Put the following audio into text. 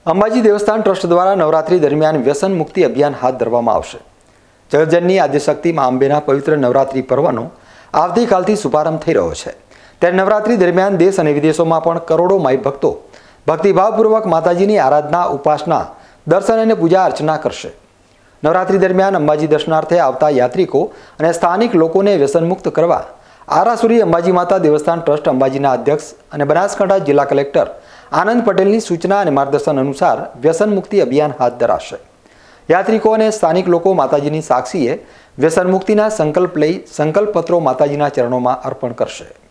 Ambaji દેવસ્થાન trust દ્વારા નવરાત્રી દરમિયાન વ્યસન મુક્તિ અભિયાન હાથ ધરવામાં આવશે। જગતજનની આદ્યશક્તિ માં અંબેના પવિત્ર નવરાત્રી પર્વનો આવતીકાલથી શુભારંભ થઈ રહ્યો છે। ત્યારે નવરાત્રી દરમિયાન દેશ અને વિદેશોમાં પણ કરોડો માઈ ભક્તો ભક્તિભાવપૂર્વક માતાજીની આરાધના, ઉપાસના, દર્શન અને પૂજા અર્ચના કરશે। નવરાત્રી દરમિયાન અંબાજી દર્શનાર્થે આવતા યાત્રિકો અને સ્થાનિક લોકોને વ્યસનમુક્ત કરવા આરાસુરી અંબાજી માતા દેવસ્થાન ટ્રસ્ટ અંબાજીના અધ્યક્ષ અને બનાસકાંઠા જિલ્લા કલેક્ટર આનંદ પટેલની સૂચના અને માર્ગદર્શન અનુસાર વ્યસન મુક્તિ અભિયાન હાથ ધરાશે। યાત્રિકો અને સ્થાનિક લોકો માતાજીની સાક્ષીએ વ્યસન મુક્તિના સંકલ્પ લઈ સંકલ્પ પત્રો માતાજીના ચરણોમાં અર્પણ કરશે।